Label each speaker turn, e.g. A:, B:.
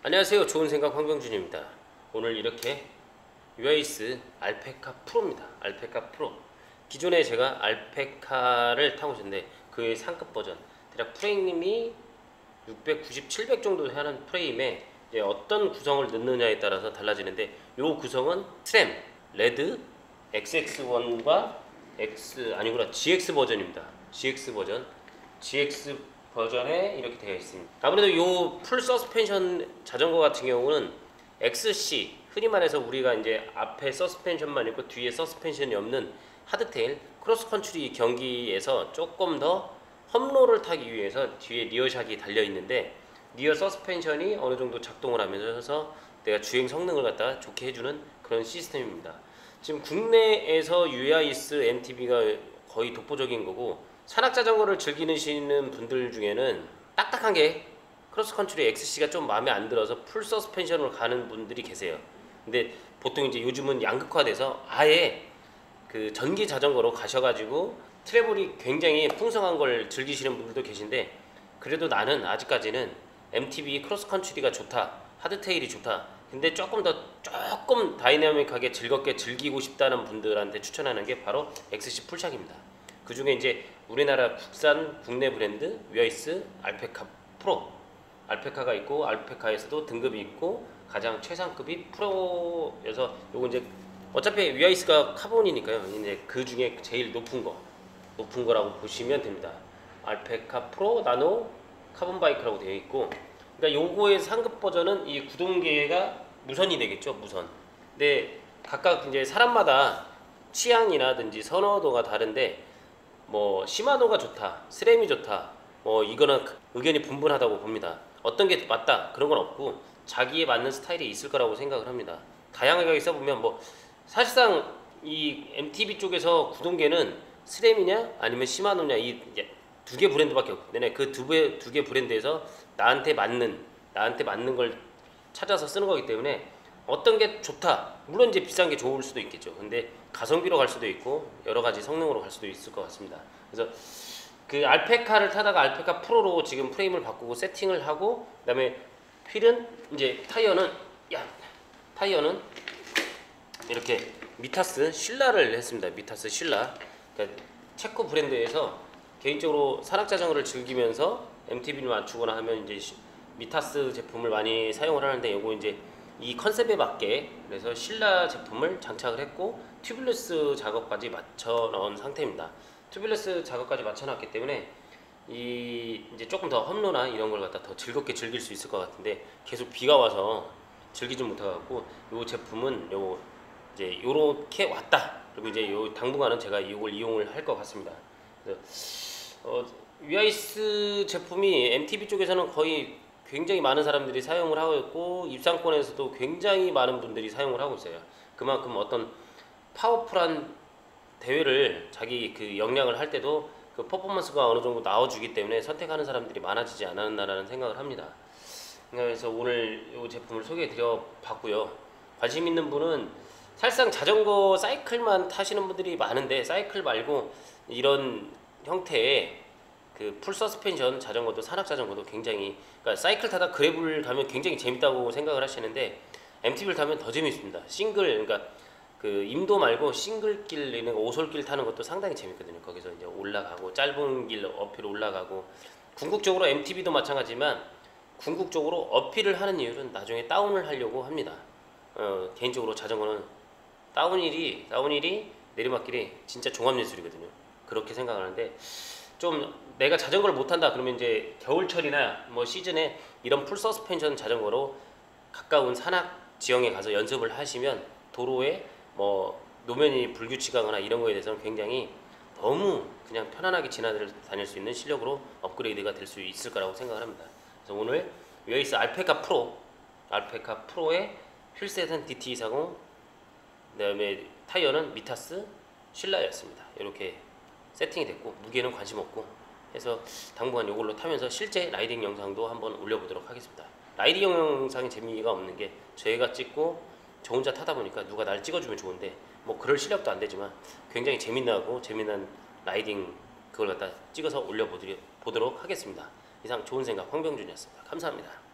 A: 안녕하세요. 좋은 생각 황병준입니다. 오늘 이렇게 유아이스 알페카 프로입니다. 알페카 프로. 기존에 제가 알페카를 타고 있었는데 그의 상급 버전 대략 프레임이 690, 700 정도 하는 프레임에 이제 어떤 구성을 넣느냐에 따라서 달라지는데 이 구성은 트램 레드 XX1과 GX 버전입니다. GX 버전에 이렇게 되어 있습니다. 아무래도 이 풀 서스펜션 자전거 같은 경우는 XC, 흔히 말해서 우리가 이제 앞에 서스펜션만 있고 뒤에 서스펜션이 없는 하드테일 크로스컨트리 경기에서 조금 더 험로를 타기 위해서 뒤에 리어샥이 달려 있는데 리어 서스펜션이 어느 정도 작동을 하면서 내가 주행 성능을 갖다가 좋게 해주는 그런 시스템입니다. 지금 국내에서 유아이스 MTB가 거의 독보적인 거고, 산악자전거를 즐기시는 분들 중에는 딱딱한 게 크로스컨트리 XC가 좀 마음에 안 들어서 풀 서스펜션으로 가는 분들이 계세요. 근데 보통 이제 요즘은 양극화돼서 아예 그 전기 자전거로 가셔가지고 트래블이 굉장히 풍성한 걸 즐기시는 분들도 계신데, 그래도 나는 아직까지는 MTB 크로스컨트리가 좋다, 하드테일이 좋다, 근데 조금 다이내믹하게 즐겁게 즐기고 싶다는 분들한테 추천하는 게 바로 XC 풀샥입니다. 그 중에 이제 우리나라 국내 브랜드 유아이스 알페카 프로, 알페카가 있고 알페카에서도 등급이 있고 가장 최상급이 프로여서 요거 이제 어차피 유아이스가 카본이니까요. 이제 그 중에 제일 높은 거라고 보시면 됩니다. 알페카 프로 나노 카본 바이크라고 되어 있고, 그러니까 요거의 상급 버전은 이 구동계가 무선이 되겠죠, 무선. 근데 각각 이제 사람마다 취향이라든지 선호도가 다른데, 뭐 시마노가 좋다, 스램이 좋다, 뭐 이거는 의견이 분분하다고 봅니다. 어떤 게 맞다 그런 건 없고 자기에 맞는 스타일이 있을 거라고 생각을 합니다. 다양하게 써보면 뭐 사실상 이 MTB 쪽에서 구동계는 스램이냐 아니면 시마노냐 이 두 개 브랜드밖에 없기 때문에 그 두 개 브랜드에서 나한테 맞는 걸 찾아서 쓰는 거기 때문에 어떤 게 좋다, 물론 이제 비싼 게 좋을 수도 있겠죠. 근데 가성비로 갈 수도 있고 여러 가지 성능으로 갈 수도 있을 것 같습니다. 그래서 그 알페카를 타다가 알페카 프로로 지금 프레임을 바꾸고 세팅을 하고, 그다음에 휠은 이제 타이어는 이렇게 미타스 신라를 했습니다. 미타스 신라. 그러니까 체코 브랜드에서 개인적으로 산악자전거를 즐기면서 MTB를 맞추거나 하면 이제 미타스 제품을 많이 사용을 하는데, 요거 이제 이 컨셉에 맞게 그래서 신라 제품을 장착을 했고 튜블레스 작업까지 맞춰 넣은 상태입니다. 튜블레스 작업까지 맞춰 놨기 때문에 이 이제 조금 더 험로나 이런 걸 갖다 더 즐겁게 즐길 수 있을 것 같은데, 계속 비가 와서 즐기지 못해갖고 이 제품은 요 이제 요렇게 왔다. 그리고 이제 요 당분간은 제가 이걸 이용을 할 것 같습니다. 그래서 유아이스 제품이 MTB 쪽에서는 거의 굉장히 많은 사람들이 사용을 하고 있고 입상권에서도 굉장히 많은 분들이 사용을 하고 있어요. 그만큼 어떤 파워풀한 대회를 자기 그 역량을 할 때도 그 퍼포먼스가 어느 정도 나와주기 때문에 선택하는 사람들이 많아지지 않았나라는 생각을 합니다. 그래서 오늘 이 제품을 소개해드려 봤고요. 관심 있는 분은 사실상 자전거 사이클만 타시는 분들이 많은데, 사이클 말고 이런 형태의 그 풀 서스펜션 자전거도, 산악 자전거도 굉장히, 그러니까 사이클 타다 그래블 가면 굉장히 재밌다고 생각을 하시는데 MTB를 타면 더 재밌습니다. 그러니까 그 임도 말고 싱글길, 이런 오솔길 타는 것도 상당히 재밌거든요. 거기서 이제 올라가고 짧은 길 어필 올라가고, 궁극적으로 MTB도 마찬가지지만 궁극적으로 어필을 하는 이유는 나중에 다운을 하려고 합니다. 개인적으로 자전거는 다운힐이 내리막길이 진짜 종합예술이거든요. 그렇게 생각하는데, 좀 내가 자전거를 못 탄다 그러면 이제 겨울철이나 뭐 시즌에 이런 풀 서스펜션 자전거로 가까운 산악 지형에 가서 연습을 하시면 도로에 뭐 노면이 불규칙하거나 이런 거에 대해서는 굉장히 너무 그냥 편안하게 지나다닐 수 있는 실력으로 업그레이드가 될 수 있을 거라고 생각을 합니다. 그래서 오늘 유아이스 알페카 프로의 휠셋은 DT240, 그다음에 타이어는 미타스 신라였습니다. 이렇게 세팅이 됐고 무게는 관심 없고 해서 당분간 이걸로 타면서 실제 라이딩 영상도 한번 올려보도록 하겠습니다. 라이딩 영상이 재미가 없는 게 저희가 찍고 저 혼자 타다 보니까 누가 날 찍어주면 좋은데 뭐 그럴 실력도 안 되지만 굉장히 재미난 라이딩 그걸 갖다 찍어서 올려보도록 하겠습니다. 이상 좋은 생각 황병준이었습니다. 감사합니다.